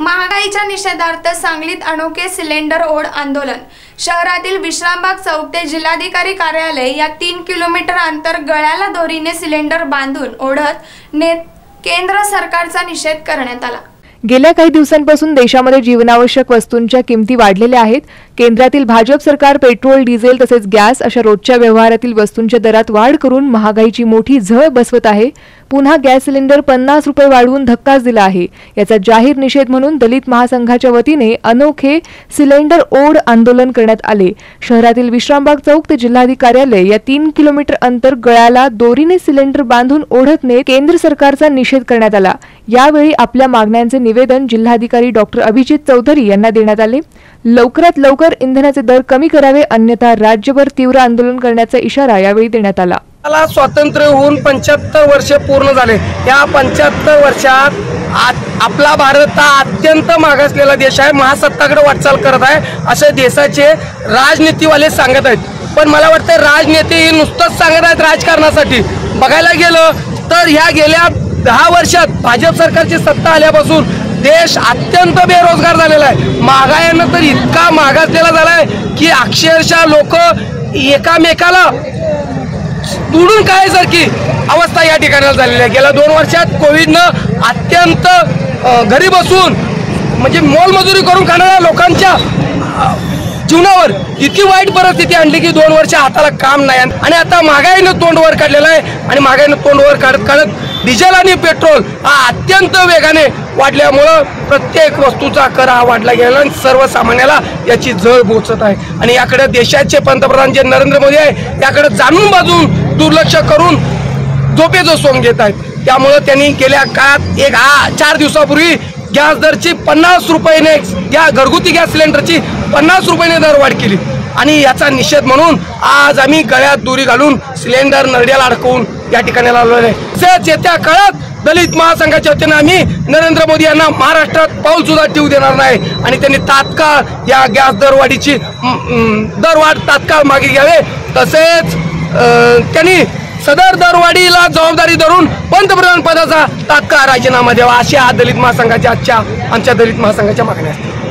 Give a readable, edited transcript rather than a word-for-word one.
महागाईच्या निषेधार्थ सांगलीत अनोखे सिलेंडर ओढ आंदोलन। शहरातील विश्रामबाग चौक ते जिल्हाधिकारी कार्यालय या 3 किलोमीटर अंतर गळ्याला दोरीने सिलेंडर बांधून ओढत नेत केंद्र सरकारचा निषेध करण्यात आला। गेल्या काही दिवसांपासून देशामध्ये जीवनावश्यक वस्तूंच्या किमती वाढलेल्या आहेत। केंद्रातील भाजप सरकार पेट्रोल, डिझेल तसेच गॅस अशा रोजच्या व्यवहारातील वस्तूंच्या दरात वाढ करून महागाईची मोठी झळ बसवत आहे। पुन्हा गॅस सिलेंडर 50 रुपये वाढवून धक्काच दिला आहे। याचा जाहीर निषेध म्हणून दलित महासंघाच्या वतीने अनोखे सिलेंडर ओढ आंदोलन करण्यात आले। शहरातील विश्रामबाग चौक ते जिल्हाधिकारी कार्यालय या 3 किलोमीटर अंतर गळ्याला दोरीने सिलेंडर बांधून ओढत नेत केंद्र सरकारचा निषेध करण्यात आला। यावेळी आपल्या मागण्यांचे निवेदन जिल्हाधिकारी डॉक्टर अभिजित चौधरी यांना देण्यात आले। लवकरात लवकर इंधनाचे दर कमी करावे, अन्यथा राज्यभर तीव्र आंदोलन करण्याचा इशारा यावेळी देण्यात आला। स्वातंत्र्य होऊन 75 वर्षे पूर्ण झाले। या 75 वर्षात आपला भारत हा अत्यंत मागासलेला देश आहे, महासत्ताकडे वाटचाल करत आहे असे देशाचे राजनीतीवाले सांगत आहेत। पण मला वाटतं राजनेते हे नुसतंच सांगत आहेत राजकारणासाठी। बघायला गेलं तर ह्या गेल्या 10 वर्षात भाजप सरकारची सत्ता आल्यापासून देश अत्यंत बेरोजगार झालेला आहे। महागाईनं तर इतका मागासलेला झालाय की अक्षरशः लोक एकामेकाला तुडून काढायसारखी अवस्था या ठिकाणी झालेली आहे। गेल्या 2 वर्षात कोविडनं अत्यंत घरी बसून म्हणजे मोलमजुरी करून खाणाऱ्या लोकांच्या जीवनावर इतकी वाईट परिस्थिती आणली की 2 वर्ष हाताला काम नाही। आणि आता महागाईनं तोंड वर काढलेलं आहे आणि महागाईनं तोंड वर काढत डिझेल आणि पेट्रोल हा अत्यंत वेगाने वाढल्यामुळं प्रत्येक वस्तूचा कर हा वाढला गेला आणि सर्वसामान्याला याची झळ पोचत आहे। आणि याकडे देशाचे पंतप्रधान जे नरेंद्र मोदी आहे याकडे जाणून बाजून दुर्लक्ष करून झोपेचं सोंग घेत आहेत। त्यामुळे त्यांनी गेल्या काळात 4 दिवसापूर्वी गॅस दरची 50 रुपयाने घरगुती गॅस सिलेंडरची 50 रुपयाने दरवाढ केली आणि याचा निषेध म्हणून आज आम्ही गळ्यात दोरी घालून सिलेंडर नरड्याला अडकवून या ठिकाणी आलो आहे। तसेच येत्या काळात दलित महासंघाच्या वतीने आम्ही नरेंद्र मोदी यांना महाराष्ट्रात पाऊल सुद्धा ठेवू देणार नाही आणि त्यांनी तात्काळ या गॅस दरवाढीची दरवाढ तात्काळ मागे घ्यावे। तसेच त्यांनी सदर दरवाढीला जबाबदारी धरून पंतप्रधान पदाचा तात्काळ राजीनामा द्यावा अशी दलित महासंघाच्या आमच्या दलित महासंघाच्या मागण्या आहेत।